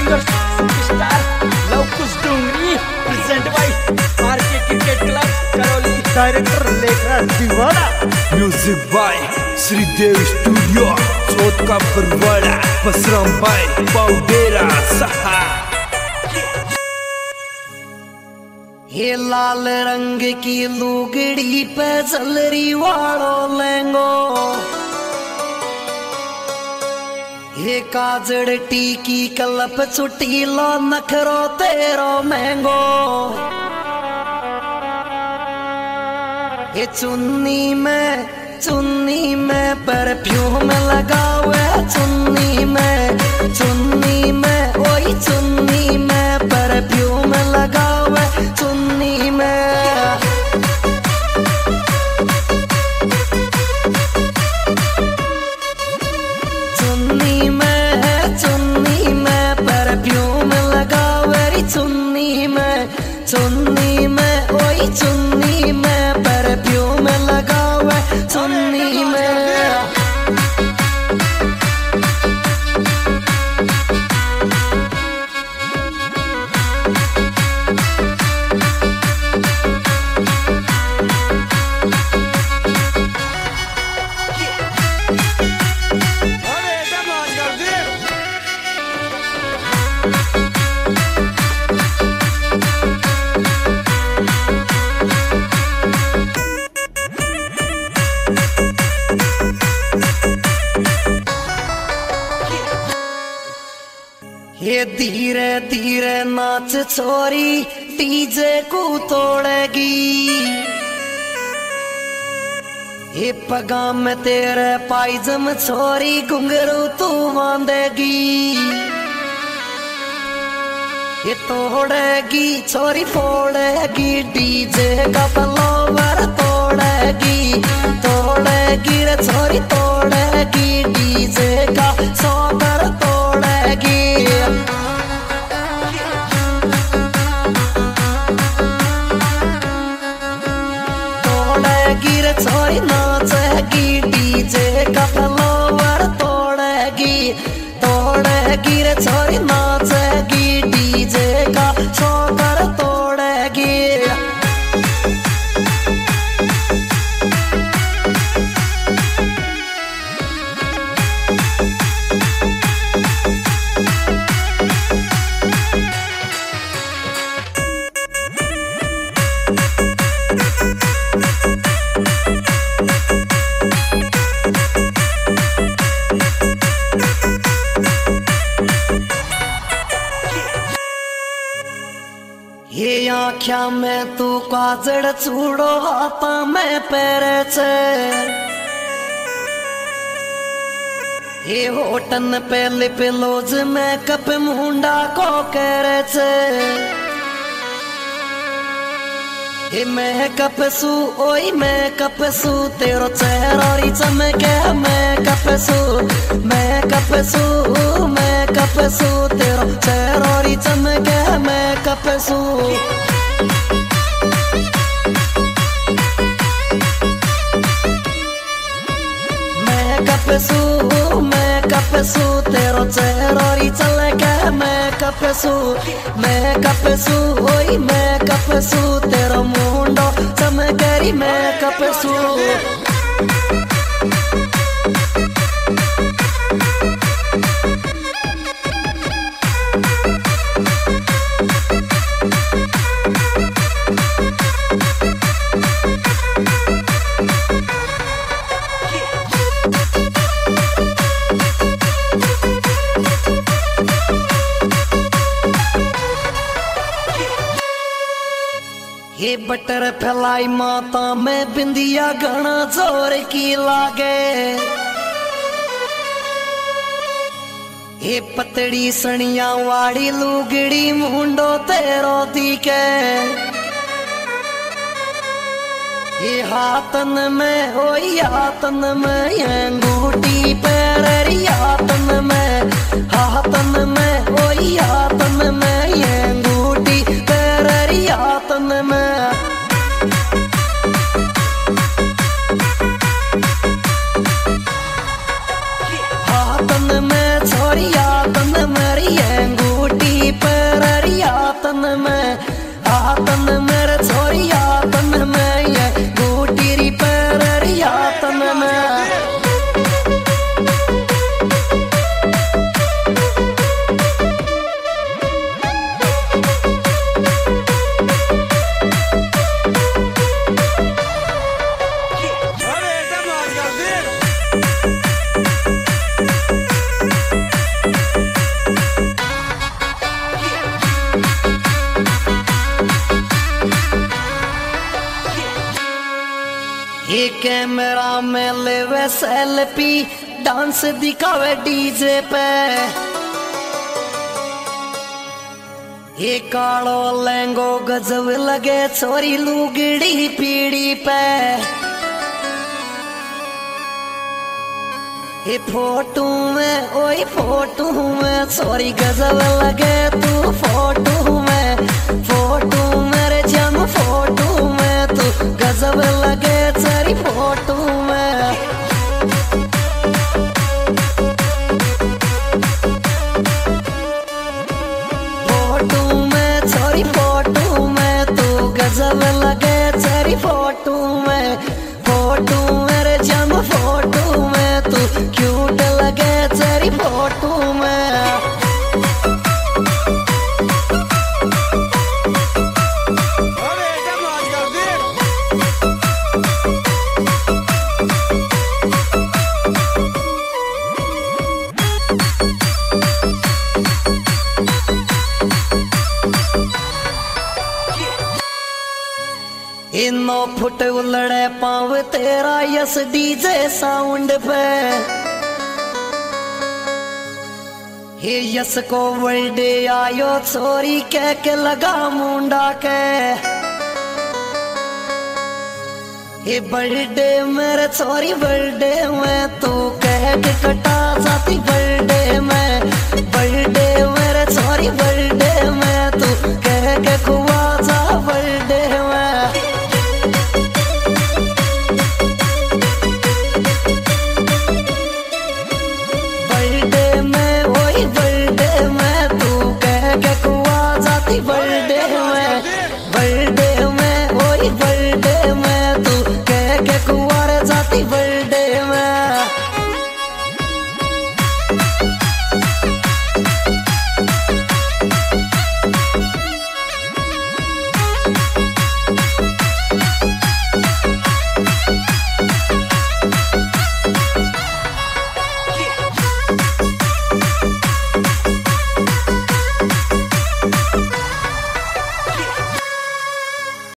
Singer superstar Lavkush Dongri present by RK cricket club Karauli. Director Lekhraj Deewana. Music by Shridev studio Chauth का Parwara Basram bye पाउडेरा सहा। ये लाल रंग की लुगड़ी पे जलरी वालो लेंगो, ये काजड़ टीकी कलप चुटीलो नखरो तेरो महंगो। ये चुन्नी में परफ्यूम लगावे, चुन्नी में ओई चुन्नी में परफ्यूम लगावे, चुन्नी में परफ्यूम लगावे, चुन्नी में ओई चुन्नी में परफ्यूम लगावे, चुन्नी में। ये धीरे धीरे नाच छोरी डीजे को तोड़ेगी, ये पगा में तेरे पायजम छोरी घुंघरू तू बांधेगी। ये तोड़ेगी छोरी फोड़ेगी, डीजे का फ्लावर तोड़ेगी रे छोरी तोड़ेगी, डीजे का सोबर तोड़ेगी। तोड़ेगी रे छोरी नाचेगी, डीजे का फ्लावर तोड़ेगी रे छोरी नाचेगी, डीजे का सोबर तोड़ेगी। ये आँख्या में तू काजड़ चूड़ो हाथा में पैरे छे, ये होटन पे लिप लोज में कप मुंडा को करे छे। ये मेकअप सू ओई मेकअप सू तेरो चेहरा चमके, मेकअप सू तेरो चेहरा चमके, मेकअप सू। मेकअप सू तेरो चेहरा चमके, मेकअप सू ओई मेकअप सू तेरो मुंडो चमके, मेकअप सू। ये बटर फैलाई माता में बिंदिया घना जोर की लागे, ये पतड़ी सनिया वाड़ी लुगड़ी मुंडो तेरो दिखे। ये हाथन में ओई हाथन में अंगूठी पैरी, हाथन में ओई हाथन में अंगूठी पैरी, हाथन में। छोरी हाथन मेरी अंगूठी कैमरा में लेवे सेल्फी डांस दिखावे डीजे पे ये कालो लहंगो गजब लगे छोरी लुगड़ी पीड़ी पे ये फोटो में ओए फोटो में छोरी गजब लगे तू फोटो में रे जम फोटो में तू गजब लगे तेरी फोटो में गजब लगे तेरी फोटो में रे जम फोटो में तू क्यूट लगे तेरी फोटो में इनो फुट उलड़े पाव तेरा यस डीजे साउंड पे हे यस को बर्थडे आयो छोरी कह के लगा मुंडा के हे बर्थडे मेरे छोरी बर्थडे में तू कह के कटा जाती बर्थडे मेरे छोरी बर्थडे में तू कह के खुआ जा बर्थडे में बर्थडे में ओए बर्थडे में तू कह के कुंवार जाती बर्थडे